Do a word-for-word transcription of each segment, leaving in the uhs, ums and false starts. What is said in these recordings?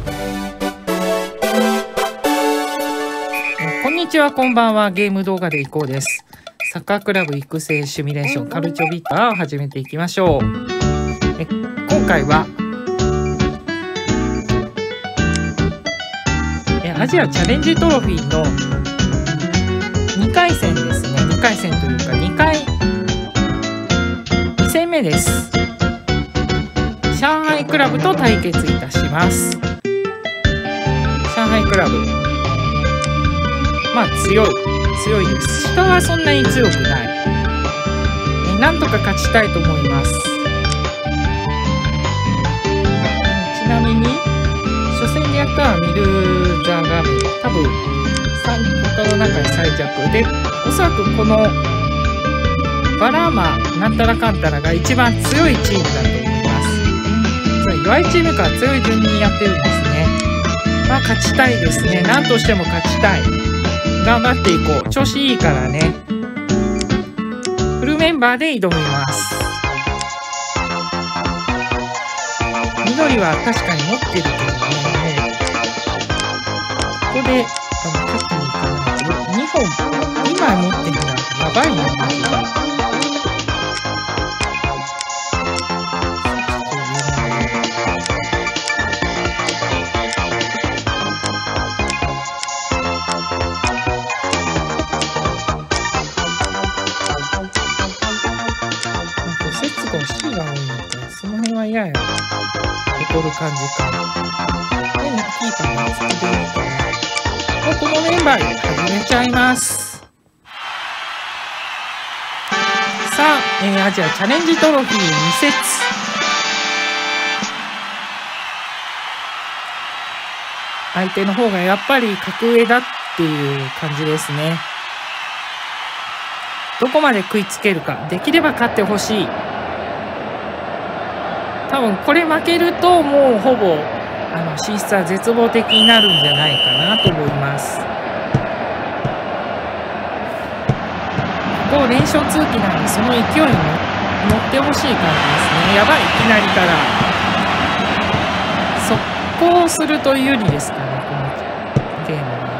こんにちは、こんばんは。ゲーム動画でいこうです。サッカークラブ育成シミュレーションカルチョビッターを始めていきましょう。え今回はえアジアチャレンジトロフィーのにかい戦ですね。にかい戦というかにかいに戦目です。上海クラブと対決いたします。上海クラブ、まあ強い強いです。下はそんなに強くない。えなんとか勝ちたいと思います。ちなみに初戦でやったのはミルザガメ、多分さん型の中に最弱で、おそらくこのバラーマなんたらかんたらが一番強いチームだと思います。弱いチームから強い順にやってるんですね。まあ勝ちたいですね。何としても勝ちたい。頑張っていこう。調子いいからね。フルメンバーで挑みます。緑は確かに持ってるけどね。ここであの勝ってにいかないとにほんにまい持ってるなんてやばいよね。いやいや劣る感じか。で、キーパーが突き出るから、もうこのメンバーで始めちゃいます。さあ、えー、アジアチャレンジトロフィーに節。相手の方がやっぱり格上だっていう感じですね。どこまで食いつけるか。できれば勝ってほしい。多分これ負けるともうほぼあの進出は絶望的になるんじゃないかなと思います。ここ連勝続きなんで、その勢いに乗ってほしい感じですね。やばい、いきなりから速攻すると有利ですかね、このゲームは。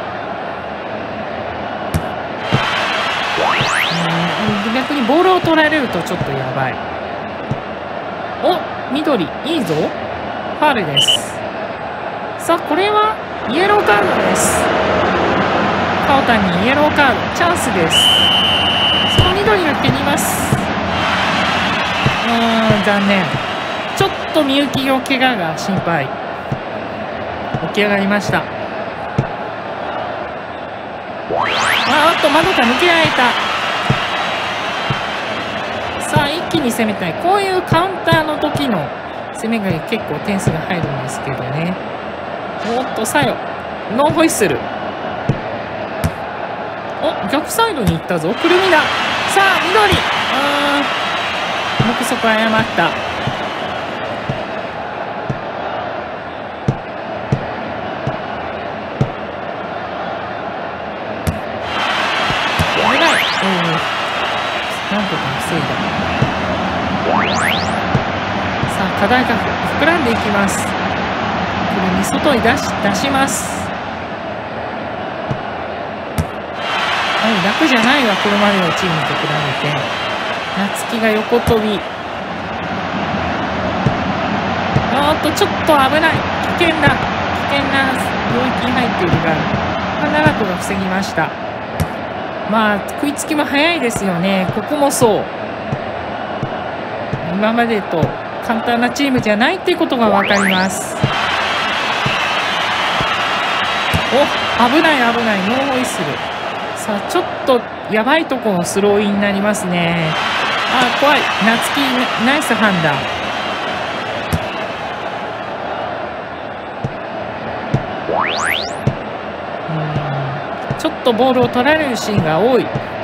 うん、逆にボールを取られるとちょっとやばい。お、緑いいぞ。ファウルです。さあこれはイエローカードです。カオタンにイエローカード、チャンスです。その緑が蹴ります。うーん、残念。ちょっとみゆきの怪我が心配。起き上がりました。ああっと窓から抜けられた。さあ一気に攻めたい。こういうカウンターの時の攻めが結構点数が入るんですけどね。おっとさよノーホイッスル。お、逆サイドに行ったぞ。くるみだ。さあ緑、あー目測誤った。危ない。うんなんとか防いだ。さあ課題が膨らんでいきます。これに外に出し出します。はい、楽じゃないわ、これまでのチームと比べて。夏希が横跳び。あーっとちょっと危ない。危険だ。危険な領域に入っているがハナラトが防ぎました。まあ食いつきも早いですよね。ここもそう。今までと簡単なチームじゃないっていうことが分かります。お、危ない危ない。ノーホイッスル。さあちょっとやばいところのスローインになりますね。あー怖い。夏希ナイス判断。ちょっとボールを取られるシーンが多い。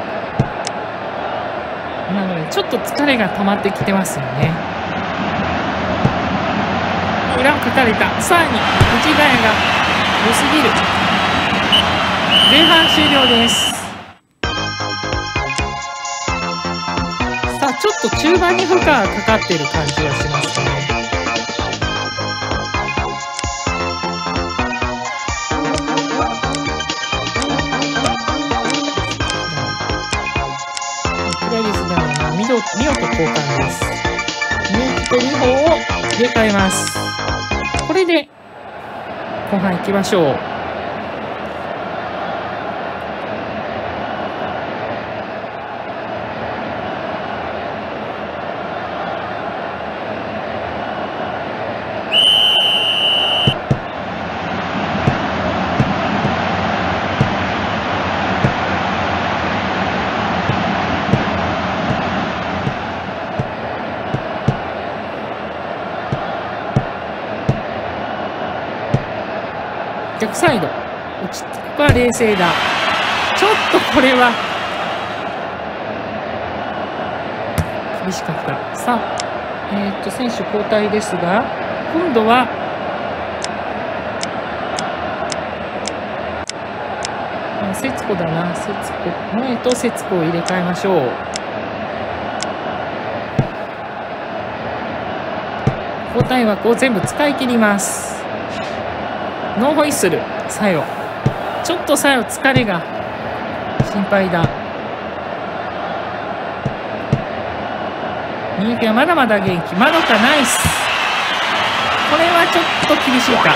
なのでちょっと疲れが溜まってきてますよね。裏をかかれた。さらに内側が良すぎる。前半終了です。さあちょっと中盤に負荷がかかっている感じがしますね。 ミオと交換です。ミオとにほんを入れ替えます。これで後半行きましょう。逆サイド落ち着くは冷静だ。ちょっとこれは厳しかった。さあ、えー、っと選手交代ですが、今度はあ節子だな。節子萌と節子を入れ替えましょう。交代枠を全部使い切ります。ノーホイッスル。さよちょっとさよ疲れが心配だ。みゆきはまだまだ元気。まどかナイス。これはちょっと厳しいか。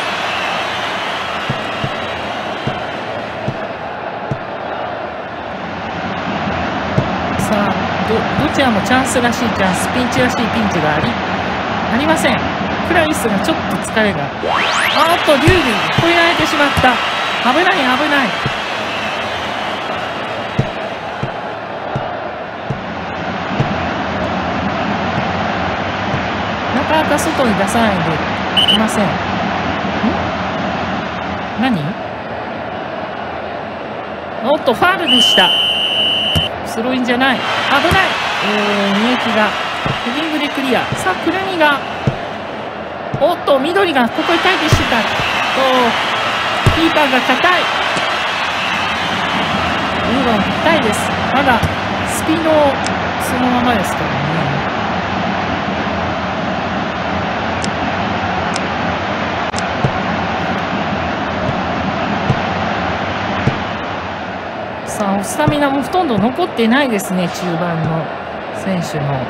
さあ ど, どちらもチャンスらしいチャンス、ピンチらしいピンチがありありません。クラリスがちょっと疲れが。あーっとリュウリに越えられてしまった。危ない危ない。なかなか外に出さないでいません。ん何。おっとファールでした。スローインじゃない。危ない。えー、みゆきがヘディングでクリア。さあクラニがおっと緑がここに待機してた。とキーパーが硬い。にばん硬いです。まだスピードそのままですからね。さあスタミナもほとんど残ってないですね、中盤の選手の。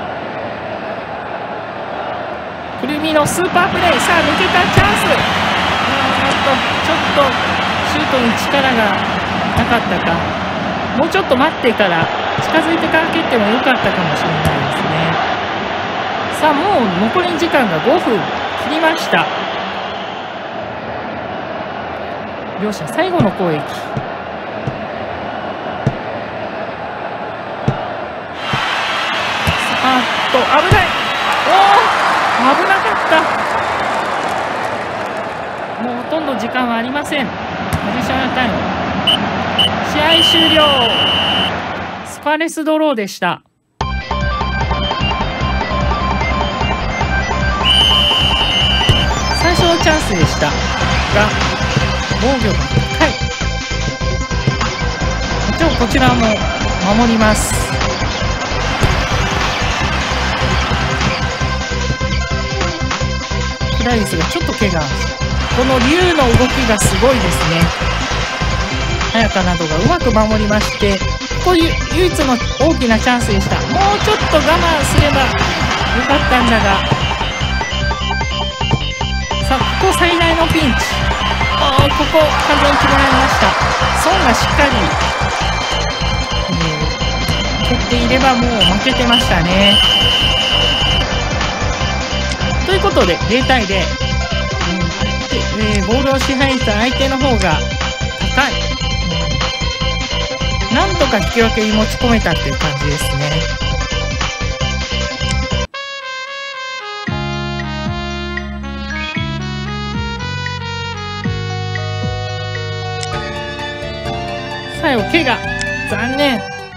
くるみのスーパープレー。さあ抜けたチャンス。あーっとちょっとシュートに力がなかったか。もうちょっと待ってから近づいてから蹴ってもよかったかもしれないですね。さあもう残り時間がごふん切りました。両者最後の攻撃。あっと危ない。おお危なかった。もうほとんど時間はありません。アディショナルタイム。試合終了。スコアレスドローでした。最初のチャンスでしたが防御が高い。もちろんこちらも守ります。クラリスがちょっと怪我。この竜の動きがすごいですね。早川などがうまく守りまして、こういう唯一の大きなチャンスでした。もうちょっと我慢すればよかったんだが。さあここ最大のピンチ。ああここ完全に決められました。ソンがしっかり、えー、蹴っていればもう負けてましたね。ということでゼロたいゼロ、うんえー、ボールを支配した相手の方が高い、うん、なんとか引き分けに持ち込めたっていう感じですね。最後怪我残念。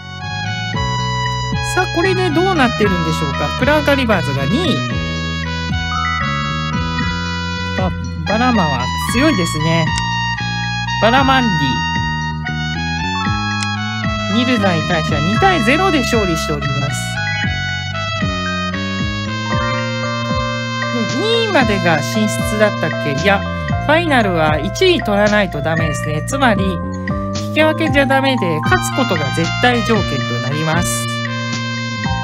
さあこれでどうなってるんでしょうか。クラウカリバーズがにい。バラマは強いですね。バラマンディミルザに対してはにたいゼロで勝利しております。にいまでが進出だったっけ。いやファイナルはいちい取らないとダメですね。つまり引き分けじゃダメで勝つことが絶対条件となります。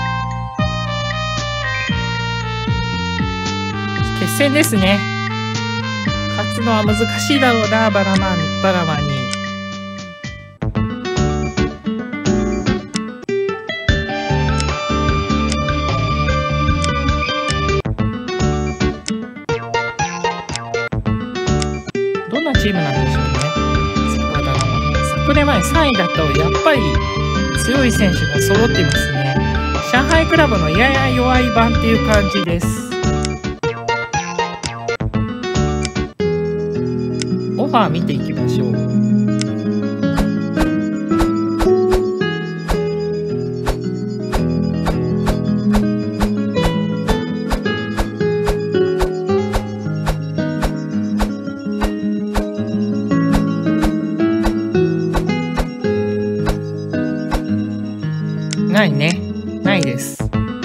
戦ですね。勝つのは難しいだろうな、バラマン、バラマンに。どんなチームなんでしょうね。バラマン。昨年前さんいだとやっぱり強い選手が揃ってますね。上海クラブのやや弱い版っていう感じです。オファー見ていきましょう。ないね。ないです。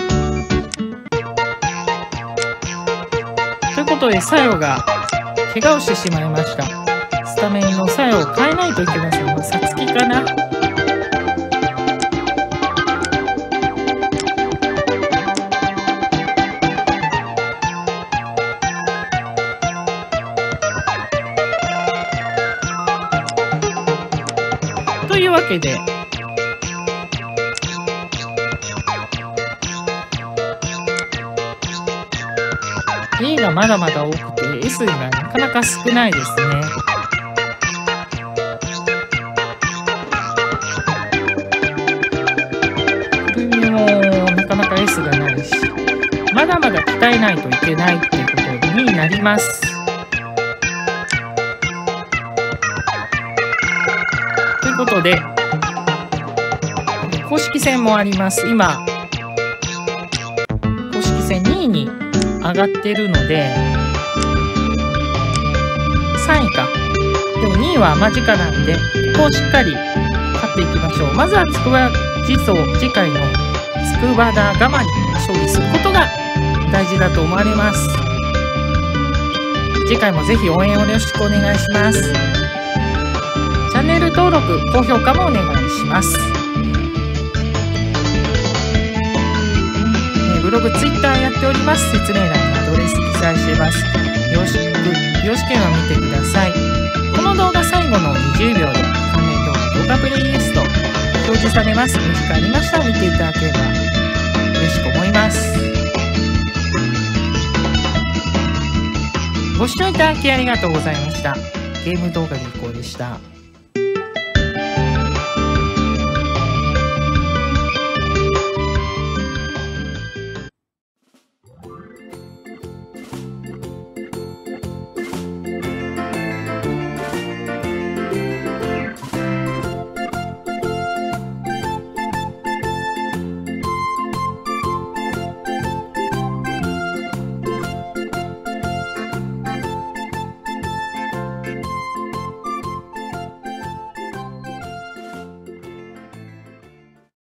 ということで、サヨが怪我をしてしまいました。スタメンのサヨを変えないといけません。さつきかな。というわけで、A がまだまだ多くて S がなかなか少ないですね。くるみもなかなか S がないし、まだまだ鍛えないといけないっていうことになります。ということで、公式戦もあります。今、公式戦にいに上がってるので、さんいか。でもにいは間近なんで、ここをしっかり勝っていきましょう。まずは筑波地蔵、次回の筑波田ガマに勝利することが大事だと思われます。次回もぜひ応援をよろしくお願いします。チャンネル登録、高評価もお願いします。ブログ、ツイッターやっております。説明欄にアドレス記載しています。よろしく、よろしければ見てください。この動画最後のにじゅうびょうで関連動画、動画プレイリスト表示されます。もしありましたら見ていただければ嬉しく思います。ご視聴いただきありがとうございました。ゲーム動画でいこうでした。